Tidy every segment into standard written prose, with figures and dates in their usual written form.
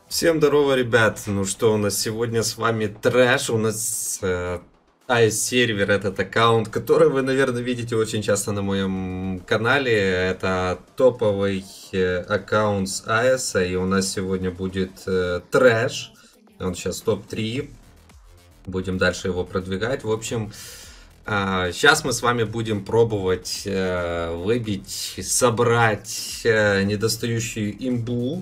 Всем здорово, ребят. Ну что, у нас сегодня с вами трэш. У нас AES-сервер, этот аккаунт, который вы, наверное, видите очень часто на моем канале. Это топовый аккаунт с AES, и у нас сегодня будет трэш. Он сейчас топ-3. Будем дальше его продвигать. В общем, сейчас мы с вами будем пробовать выбить, собрать недостающую имбу.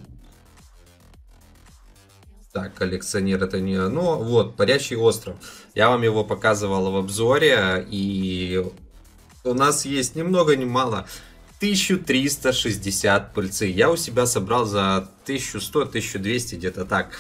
Так, коллекционер это не оно. Вот, парящий остров. Я вам его показывал в обзоре. И у нас есть ни много ни мало 1360 пыльцы. Я у себя собрал за 1100-1200, где-то так.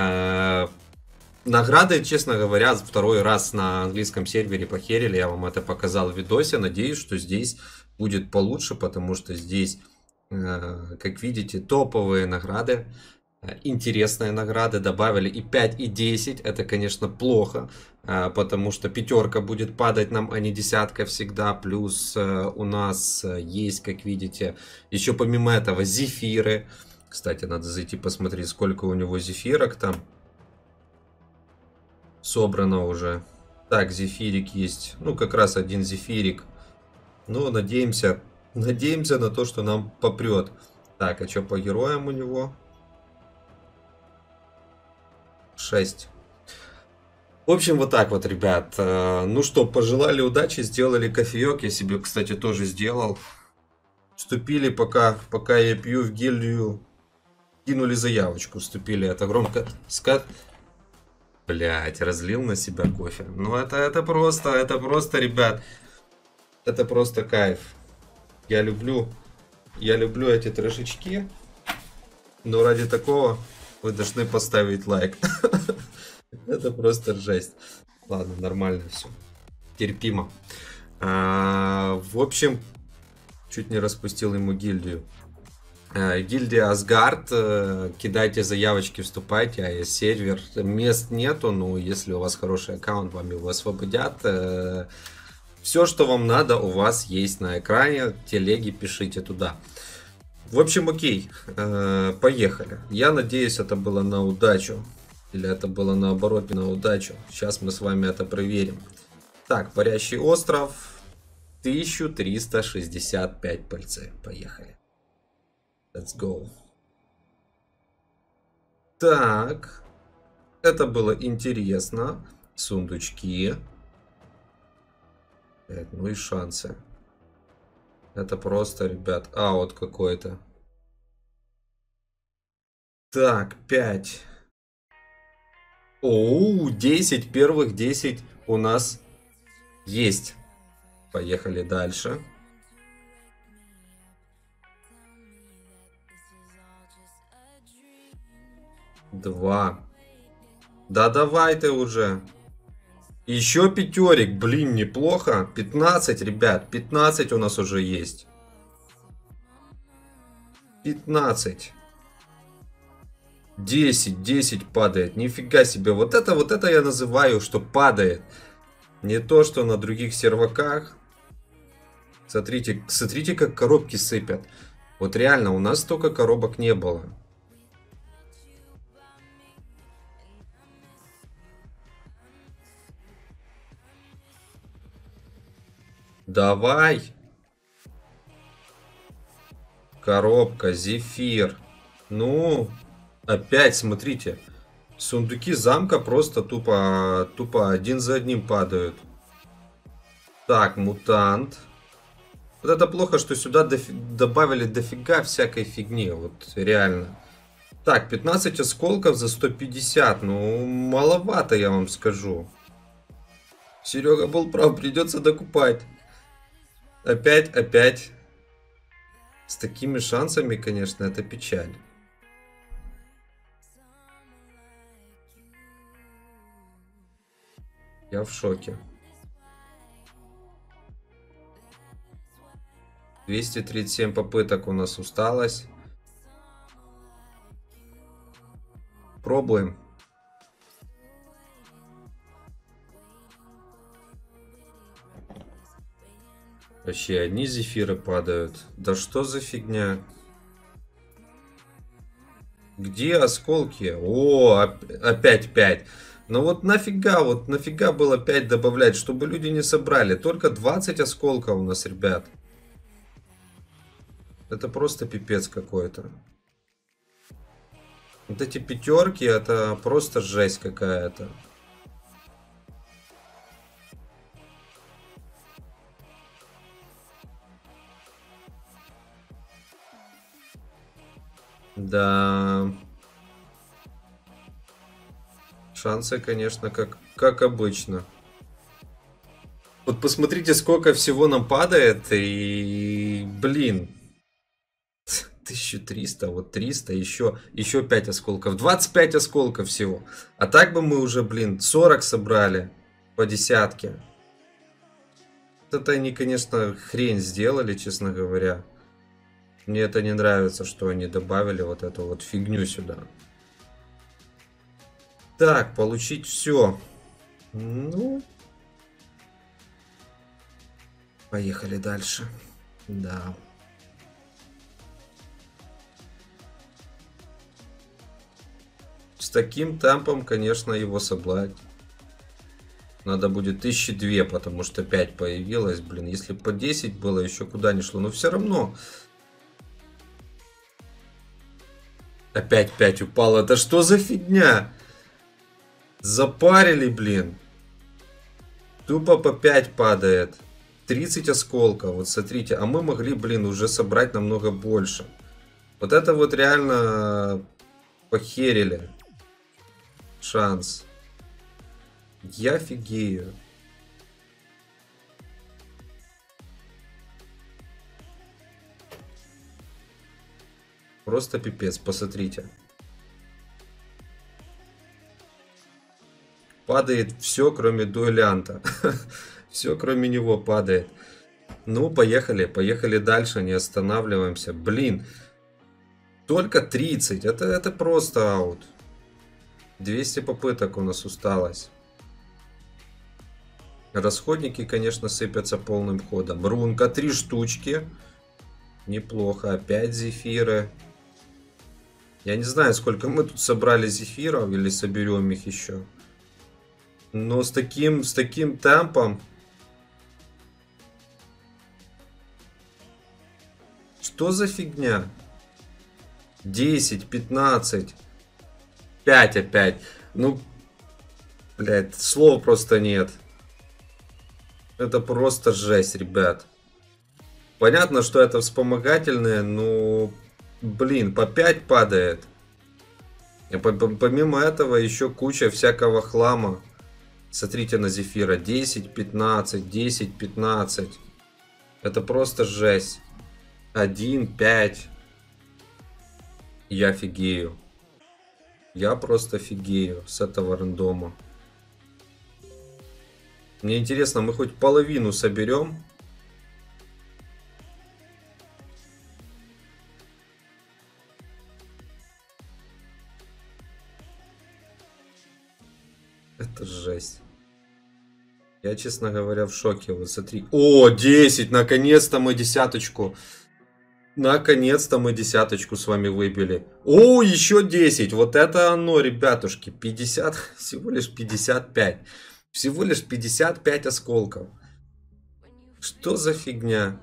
Награды, честно говоря, второй раз на английском сервере похерили. Я вам это показал в видосе. Надеюсь, что здесь будет получше, потому что здесь, как видите, топовые награды. Интересные награды добавили и 5 и 10. Это, конечно, плохо, потому что пятерка будет падать нам, а не десятка всегда. Плюс у нас есть, как видите, еще помимо этого зефиры. Кстати, надо зайти посмотреть, сколько у него зефирок там собрано уже. Так, зефирик есть. Ну, как раз один зефирик. Ну, надеемся на то, что нам попрет. Так, а что по героям у него? 6. В общем, вот так вот, ребят. Ну что, пожелали удачи, сделали кофеек. Я себе, кстати, тоже сделал. Вступили, пока я пью в гильдию. Кинули заявочку, вступили. Это громко скат. Блять, разлил на себя кофе. Ну это просто, ребят. Это просто кайф. Я люблю эти трешечки. Но ради такого вы должны поставить лайк. Это просто жесть. Ладно, нормально все. Терпимо. В общем, чуть не распустил ему гильдию. Гильдия Асгард. Кидайте заявочки, вступайте. А есть сервер. Мест нету, но если у вас хороший аккаунт, вам его освободят. Все, что вам надо, у вас есть на экране. Телеги пишите туда. В общем, окей. Поехали. Я надеюсь, это было на удачу. Или это было наоборот не на удачу. Сейчас мы с вами это проверим. Так, парящий остров. 1365 пыльцы. Поехали. Let's go. Так. Это было интересно. Сундучки. Ну и шансы. Это просто, ребят, аут какой-то. Так, 5. Оу, 10. Первых 10 у нас есть. Поехали дальше. 2. Да давай ты уже. Еще пятерик. Блин, неплохо. 15, ребят. 15 у нас уже есть. 15. 10 падает. Нифига себе. Вот это я называю, что падает. Не то, что на других серваках. Смотрите, как коробки сыпят. Вот реально, у нас столько коробок не было. Давай. Коробка, зефир. Ну, опять, смотрите. Сундуки замка просто тупо один за одним падают. Так, мутант. Вот это плохо, что сюда добавили дофига всякой фигни. Вот реально. Так, 15 осколков за 150. Ну, маловато, я вам скажу. Серега был прав, придется докупать. Опять. С такими шансами, конечно, это печаль. Я в шоке. 237 попыток у нас осталось. Пробуем. Вообще одни зефиры падают. Да что за фигня? Где осколки? О, опять 5. Ну вот нафига было 5 добавлять, чтобы люди не собрали. Только 20 осколков у нас, ребят. Это просто пипец какой-то. Вот эти пятерки, это просто жесть какая-то. Да. Шансы, конечно, как обычно. Вот посмотрите, сколько всего нам падает. И, блин, 1300, вот 300, еще 5 осколков. 25 осколков всего. А так бы мы уже, блин, 40 собрали по десятке. Это они, конечно, хрень сделали, честно говоря. Мне это не нравится, что они добавили вот эту вот фигню сюда. Так, получить все. Ну, поехали дальше. Да. С таким темпом, конечно, его собрать надо будет 1002, потому что 5 появилось. Блин, если по 10 было, еще куда ни шло. Но все равно. Опять 5 упало. Это что за фигня? Запарили, блин. Тупо по 5 падает. 30 осколков. Вот смотрите. А мы могли, блин, уже собрать намного больше. Вот это вот реально похерили. Шанс. Я офигею. Просто пипец, посмотрите. Падает все, кроме дуэлянта. Все, кроме него падает. Ну, поехали. Поехали дальше, не останавливаемся. Блин. Только 30. Это просто аут. 200 попыток у нас осталось. Расходники, конечно, сыпятся полным ходом. Рунка 3 штучки. Неплохо. Опять зефиры. Я не знаю, сколько мы тут собрали зефиров. Или соберем их еще. Но с таким темпом. Что за фигня? 10, 15. 5 опять. Ну, блядь, слова просто нет. Это просто жесть, ребят. Понятно, что это вспомогательное, но, блин, по 5 падает. И помимо этого еще куча всякого хлама. Смотрите на зефира. 10, 15, 10, 15. Это просто жесть. 1, 5. Я офигею. Я просто офигею с этого рандома. Мне интересно, мы хоть половину соберем? Это жесть. Я, честно говоря, в шоке. Вот смотри. О, 10! Наконец-то мы десяточку. Наконец-то мы десяточку с вами выбили. О, еще 10. Вот это оно, ребятушки. 50, всего лишь 55. Всего лишь 55 осколков. Что за фигня?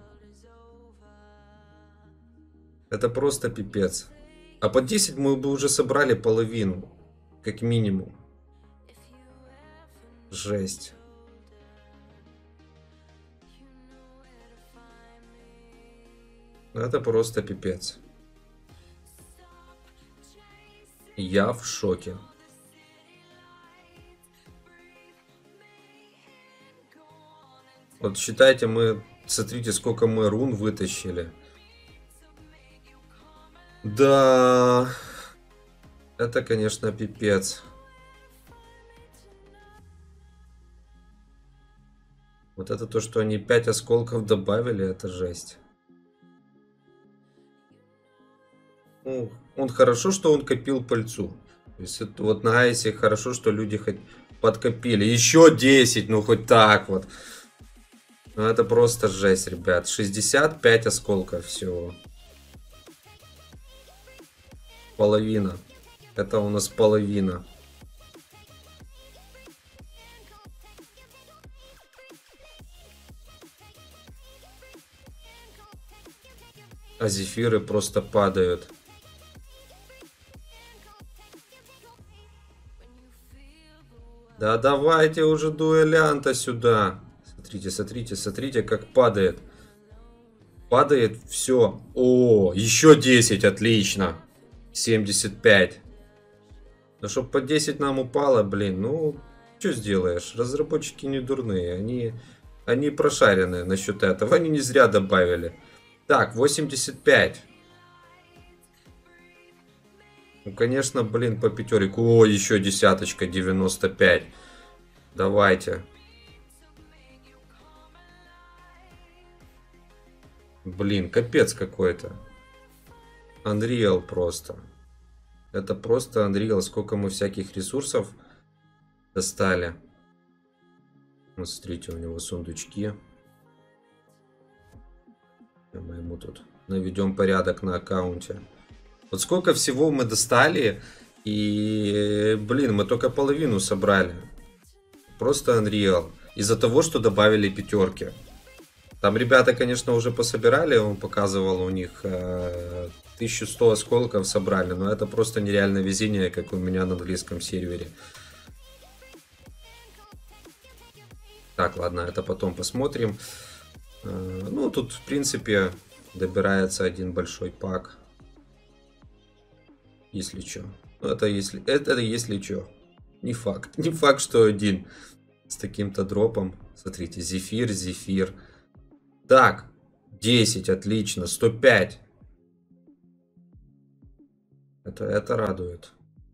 Это просто пипец. А по 10 мы бы уже собрали половину. Как минимум. Жесть. Это просто пипец. Я в шоке. Вот считайте, мы... Смотрите, сколько мы рун вытащили. Да... Это, конечно, пипец. Вот это то, что они 5 осколков добавили, это жесть. Ну, он хорошо, что он копил пыльцу. То есть это, вот на Айсе хорошо, что люди хоть подкопили. Еще 10, ну хоть так вот. Ну это просто жесть, ребят. 65 осколков всего. Половина. Это у нас половина. А зефиры просто падают. Да давайте уже дуэлянта сюда. Смотрите, смотрите, смотрите, как падает. Падает все. О, еще 10, отлично. 75. Ну, чтоб по 10 нам упало, блин, ну, что сделаешь? Разработчики не дурные, они прошаренные насчет этого, они не зря добавили. Так, 85. Ну, конечно, блин, по пятерику. О, еще десяточка, 95. Давайте. Блин, капец какой-то. Unreal просто. Это просто Unreal. Сколько мы всяких ресурсов достали. Вот смотрите, у него сундучки. Мы ему тут наведем порядок на аккаунте. Вот сколько всего мы достали. И, блин, мы только половину собрали. Просто Unreal. Из-за того, что добавили пятерки. Там ребята, конечно, уже пособирали. Он показывал, у них 1100 осколков собрали. Но это просто нереальное везение, как у меня на английском сервере. Так, ладно, это потом посмотрим. Ну, тут, в принципе, добирается один большой пак. Если что. Ну, это если что. Не факт. Не факт, что один с таким-то дропом. Смотрите, зефир, зефир. Так, 10, отлично. 105. Это радует.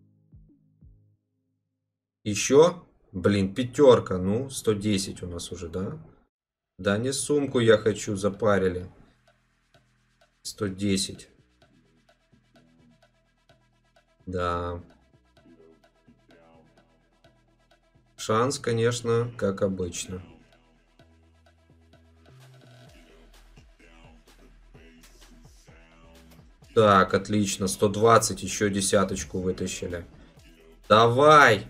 Еще? Блин, пятерка. Ну, 110 у нас уже, да? Да, не сумку я хочу, запарили. 110. Да. Шанс, конечно, как обычно. Так, отлично. 120, еще десяточку вытащили. Давай!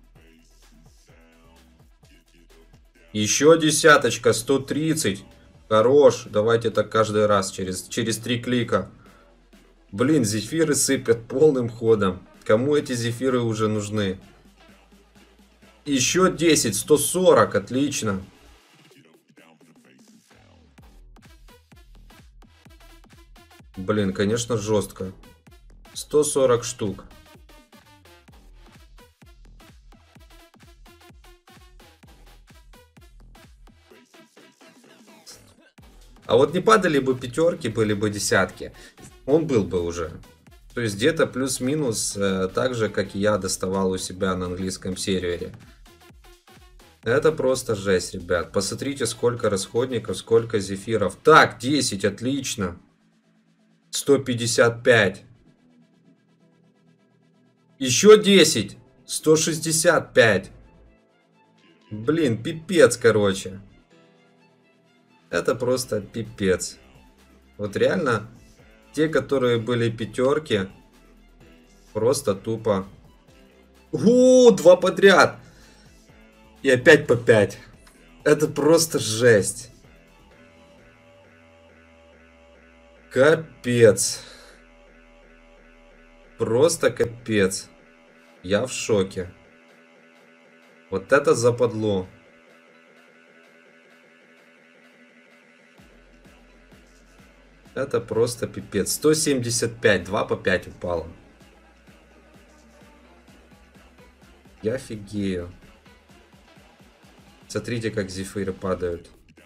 Еще десяточка, 130. Хорош. Давайте так каждый раз, через 3 клика. Блин, зефиры сыпят полным ходом. Кому эти зефиры уже нужны? Еще 10, 140, отлично. Блин, конечно, жестко. 140 штук. А вот не падали бы пятерки, были бы десятки, он был бы уже. То есть где-то плюс-минус так же, как и я доставал у себя на английском сервере. Это просто жесть, ребят. Посмотрите, сколько расходников, сколько зефиров. Так, 10, отлично. 155. Еще 10. 165. Блин, пипец, короче. Это просто пипец. Вот реально, те, которые были пятерки, просто тупо... О, 2 подряд! И опять по 5. Это просто жесть. Капец. Просто капец. Я в шоке. Вот это западло. Это просто пипец. 175, 2 по 5 упало. Я офигею. Смотрите, как зефиры падают.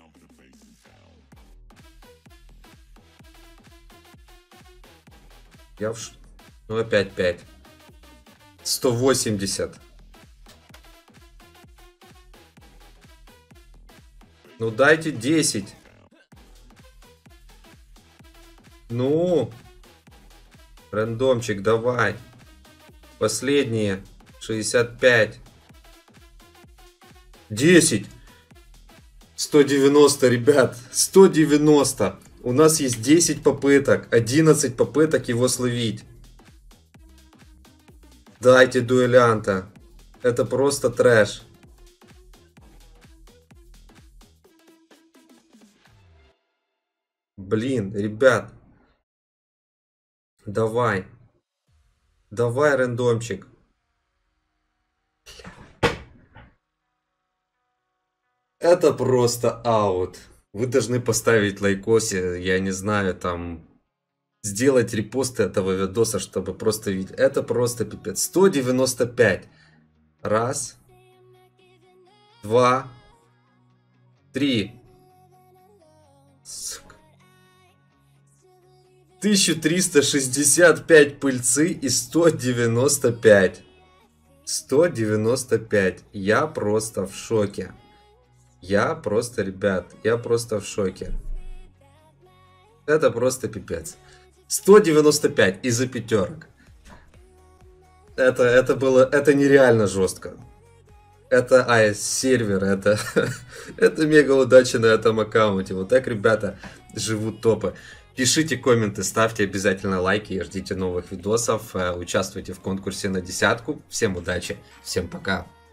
Я в Ну опять 5. 180. Ну дайте 10. Ну. Рандомчик, давай. Последние. 65. 10. 190, ребят. 190. У нас есть 10 попыток. 11 попыток его словить. Дайте дуэлянта. Это просто трэш. Блин, ребят. Давай. Давай, рандомчик. Это просто аут. Вы должны поставить лайкоси, я не знаю, там, сделать репосты этого видоса, чтобы просто видеть. Это просто пипец. 195. Раз. Два. Три. Сука. 1365 пыльцы и 195. 195. Я просто в шоке. Я просто, ребят, я просто в шоке. Это просто пипец. 195 из-за пятерок. Это было, это нереально жестко. Это сервер, это, это мега удача на этом аккаунте. Вот так, ребята, живут топы. Пишите комменты, ставьте обязательно лайки и ждите новых видосов. Участвуйте в конкурсе на 10. Всем удачи, всем пока.